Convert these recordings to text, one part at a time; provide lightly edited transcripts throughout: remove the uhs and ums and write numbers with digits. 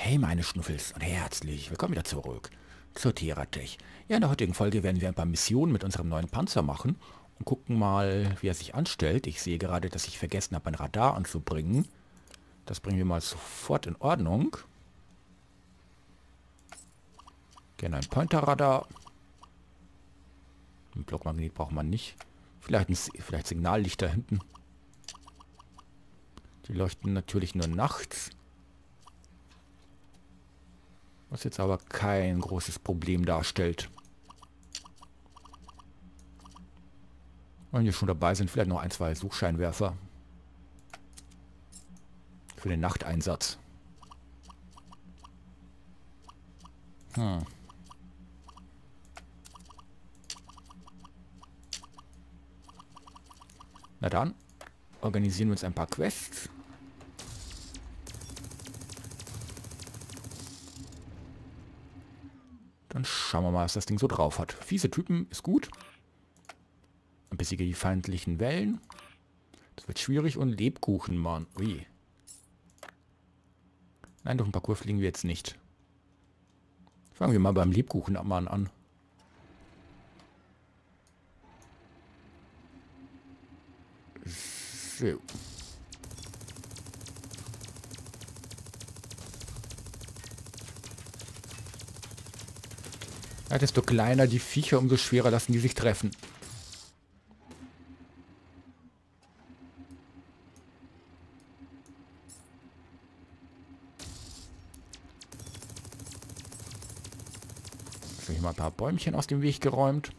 Hey meine Schnuffels und herzlich willkommen wieder zurück zur Teratech. Ja, in der heutigen Folge werden wir ein paar Missionen mit unserem neuen Panzer machen und gucken mal, wie er sich anstellt. Ich sehe gerade, dass ich vergessen habe, ein Radar anzubringen. Das bringen wir mal sofort in Ordnung. Gerne ein Pointerradar. Ein Blockmagnet braucht man nicht. Vielleicht Signallicht da hinten. Die leuchten natürlich nur nachts. Was jetzt aber kein großes Problem darstellt. Und wir schon dabei sind, vielleicht noch ein, zwei Suchscheinwerfer. Für den Nachteinsatz. Na dann, organisieren wir uns ein paar Quests. Dann schauen wir mal, was das Ding so drauf hat. Fiese Typen ist gut. Besiege die feindlichen Wellen. Das wird schwierig. Und Lebkuchen, Mann. Ui. Nein, durch den Parcours fliegen wir jetzt nicht. Fangen wir mal beim Lebkuchenmann an. So. Ja, desto kleiner die Viecher, umso schwerer lassen die sich treffen. So, hier mal ein paar Bäumchen aus dem Weg geräumt.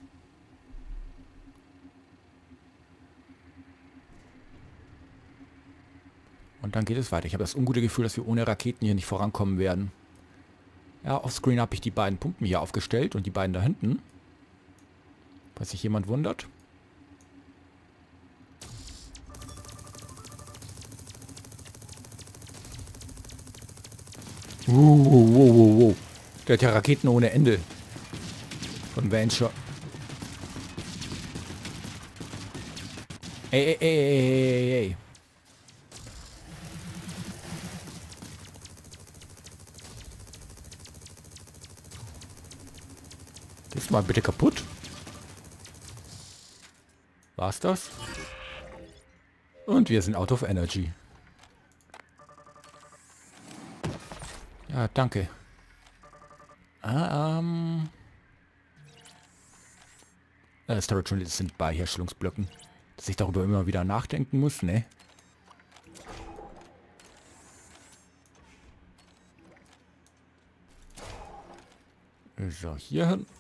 Und dann geht es weiter. Ich habe das ungute Gefühl, dass wir ohne Raketen hier nicht vorankommen werden. Ja, offscreen habe ich die beiden Pumpen hier aufgestellt und die beiden da hinten. Falls sich jemand wundert. Wow. Der hat ja Raketen ohne Ende. Von Venture. Ey. Gehst mal bitte kaputt. War's das? Und wir sind out of energy. Ja, danke. Storage Units sind bei Herstellungsblöcken. Dass ich darüber immer wieder nachdenken muss, ne? So, hier hin.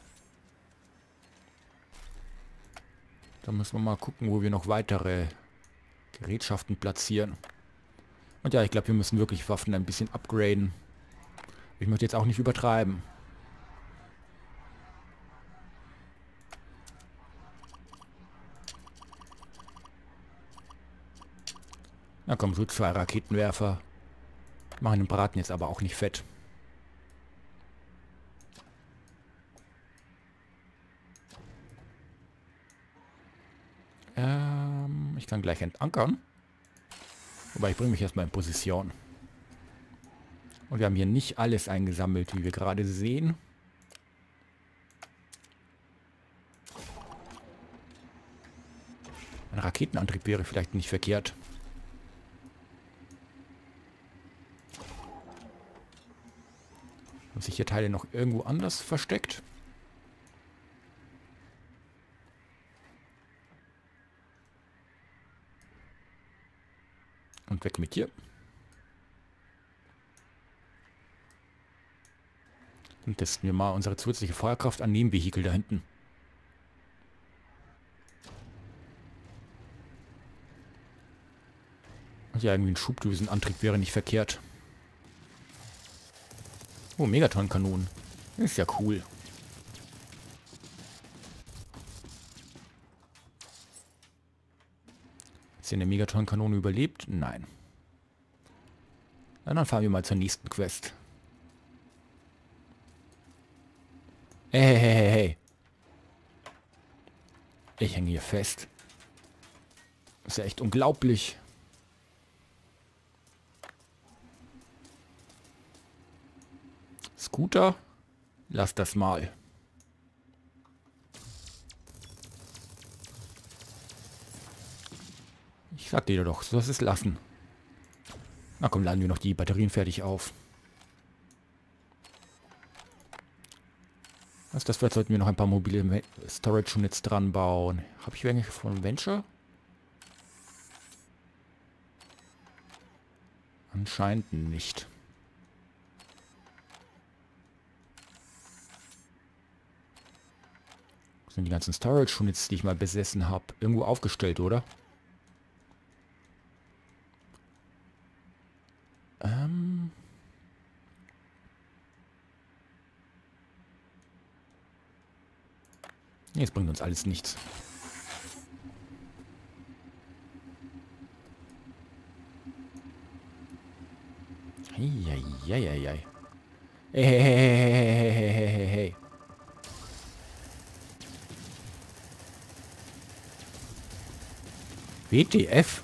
Da müssen wir mal gucken, wo wir noch weitere Gerätschaften platzieren. Und ja, ich glaube, wir müssen wirklich Waffen ein bisschen upgraden. Ich möchte jetzt auch nicht übertreiben. Na komm, so 2 Raketenwerfer. Machen den Braten jetzt aber auch nicht fett. Ich kann gleich entankern. Wobei, ich bringe mich erstmal in Position. Und wir haben hier nicht alles eingesammelt, wie wir gerade sehen. Ein Raketenantrieb wäre vielleicht nicht verkehrt. Haben sich hier Teile noch irgendwo anders versteckt? Und weg mit dir. Dann testen wir mal unsere zusätzliche Feuerkraft an Nebenvehikel da hinten. Und ja, irgendwie ein Schubdüsenantrieb wäre nicht verkehrt. Oh, Megaton-Kanonen. Ist ja cool. Ist hier eine Megaton-Kanone überlebt? Nein. Na, dann fahren wir mal zur nächsten Quest. Hey. Ich hänge hier fest. Ist ja echt unglaublich. Scooter, lass das mal. Ich sag dir doch, du sollst es lassen. Na komm, laden wir noch die Batterien fertig auf. Was das wird, sollten wir noch ein paar mobile Storage Units dran bauen. Habe ich welche von Venture? Anscheinend nicht. Das sind die ganzen Storage Units, die ich mal besessen habe. Irgendwo aufgestellt, oder? Nee, es bringt uns alles nichts. Eieieiei. Hey. WTF?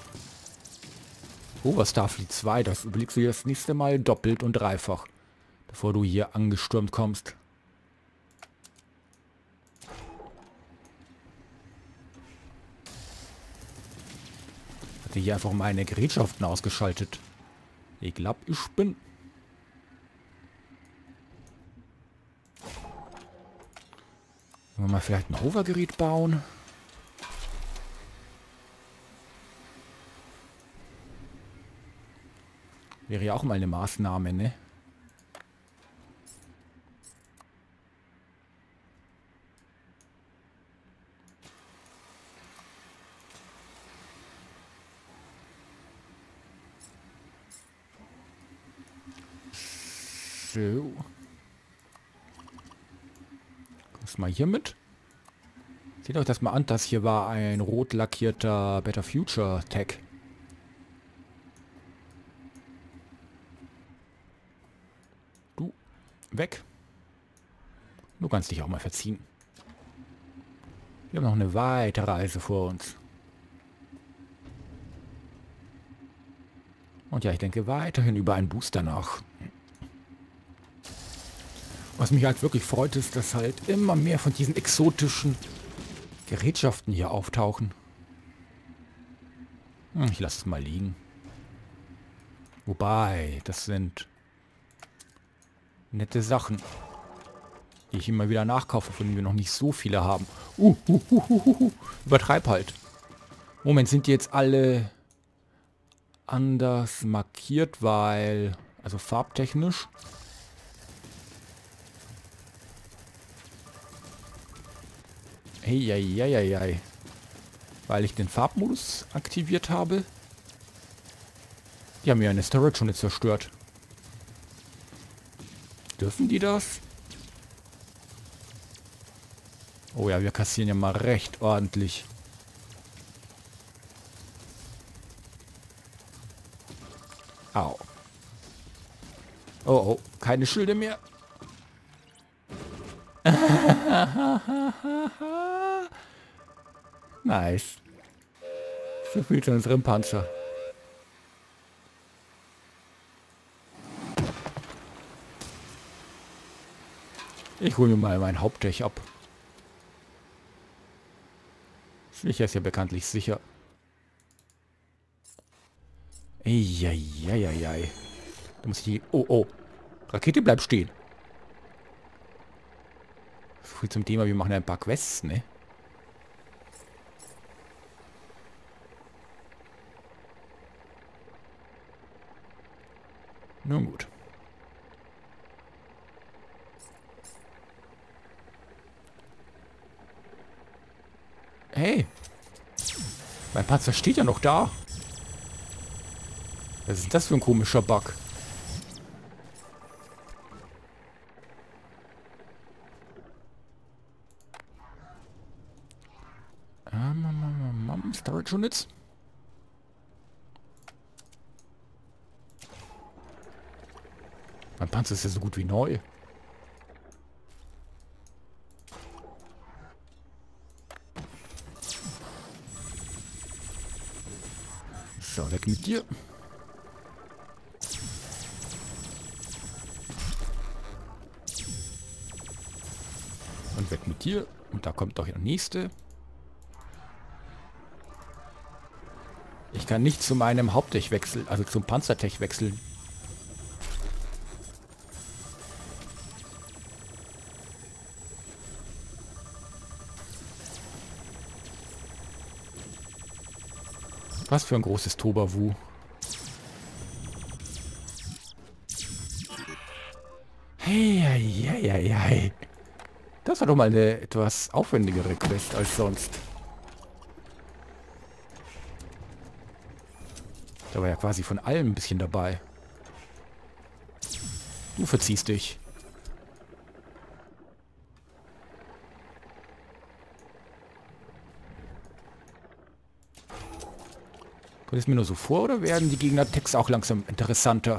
Oh, was Starfleet 2? Das überlegst du dir das nächste Mal doppelt und dreifach, bevor du hier angestürmt kommst. Hatte hier einfach meine Gerätschaften ausgeschaltet. Ich glaube, ich bin... Wollen wir mal vielleicht ein Hovergerät bauen? Wäre ja auch mal eine Maßnahme, ne? So. Kommst mal hier mit. Seht euch das mal an, das hier war ein rot lackierter Better Future Tag. Du, weg. Du kannst dich auch mal verziehen. Wir haben noch eine weite Reise vor uns. Und ja, ich denke weiterhin über einen Booster nach. Was mich halt wirklich freut, ist, dass halt immer mehr von diesen exotischen Gerätschaften hier auftauchen. Ich lasse es mal liegen. Wobei, das sind nette Sachen, die ich immer wieder nachkaufe, von denen wir noch nicht so viele haben. Übertreib halt. Moment, sind die jetzt alle anders markiert, weil... Also farbtechnisch... Eieieiei. Weil ich den Farbmodus aktiviert habe. Die haben mir eine Storage schon zerstört. Dürfen die das? Oh ja, wir kassieren ja mal recht ordentlich. Au. Oh, keine Schilde mehr. Nice. So viel zu unserem Panzer. Ich hole mir mal mein Hauptdeck ab. Sicher ist ja bekanntlich sicher. Eieieiei. Da muss ich die... Oh. Rakete bleibt stehen. So viel zum Thema, wir machen ein paar Quests, ne? Nun gut. Hey! Mein Panzer steht ja noch da. Was ist das für ein komischer Bug? Storage Units? Mein Panzer ist ja so gut wie neu. So, weg mit dir. Und weg mit dir. Und da kommt doch der nächste. Ich kann nicht zu meinem Haupttech wechseln, also zum Panzertech wechseln. Was für ein großes Tobawu. Hey, hey, hey, hey, hey. Das war doch mal eine etwas aufwendigere Quest als sonst. Da war ja quasi von allem ein bisschen dabei. Du verziehst dich. Kommt es mir nur so vor, oder werden die Gegner-Text auch langsam interessanter?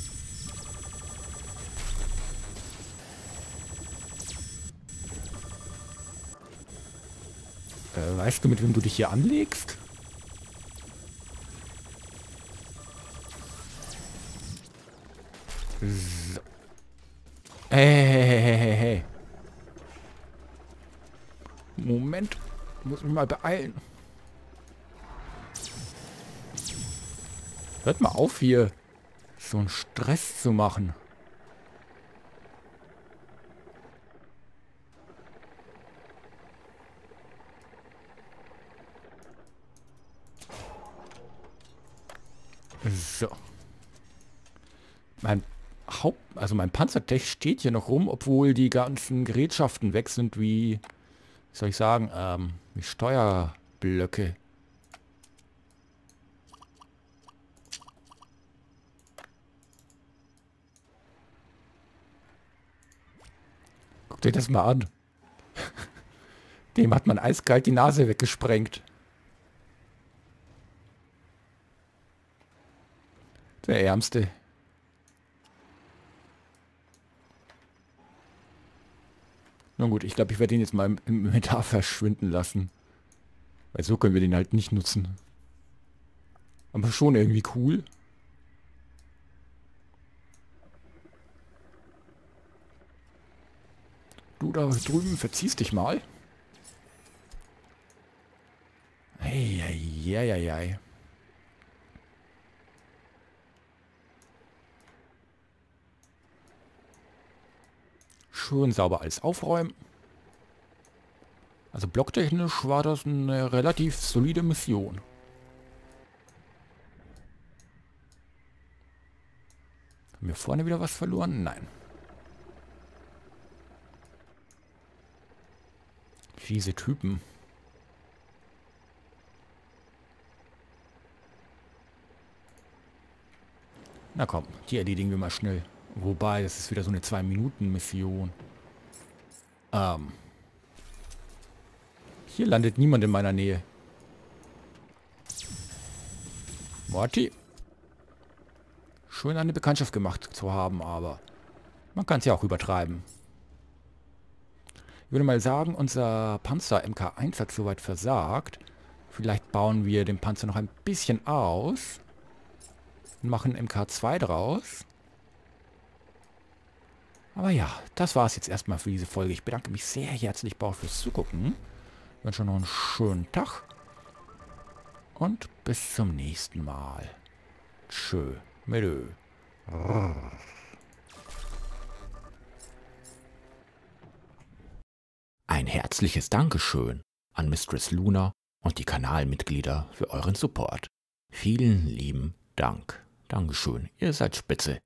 Weißt du, mit wem du dich hier anlegst? So. Hey. Moment. Muss mich mal beeilen. Hört mal auf hier, so einen Stress zu machen. So. Mein Panzertech steht hier noch rum, obwohl die ganzen Gerätschaften weg sind wie, wie soll ich sagen, wie Steuerblöcke. Guck dir das mal an. Dem hat man eiskalt die Nase weggesprengt. Der Ärmste. Na gut, ich glaube, ich werde ihn jetzt mal im Inventar verschwinden lassen. Weil so können wir den halt nicht nutzen. Aber schon irgendwie cool. Du da drüben verziehst dich mal. Hey. Schön sauber alles aufräumen. Also blocktechnisch war das eine relativ solide Mission. Haben wir vorne wieder was verloren? Nein. Fiese Typen. Na komm, die erledigen wir mal schnell. Wobei, das ist wieder so eine 2-Minuten-Mission. Hier landet niemand in meiner Nähe. Morty. Schön eine Bekanntschaft gemacht zu haben, aber man kann es ja auch übertreiben. Ich würde mal sagen, unser Panzer MK1 hat soweit versagt. Vielleicht bauen wir den Panzer noch ein bisschen aus. Und machen MK2 draus. Aber ja, das war es jetzt erstmal für diese Folge. Ich bedanke mich sehr herzlich fürs Zugucken. Ich wünsche noch einen schönen Tag. Und bis zum nächsten Mal. Tschö. Mit Ö. Ein herzliches Dankeschön an Mistress Luna und die Kanalmitglieder für euren Support. Vielen lieben Dank. Dankeschön, ihr seid spitze.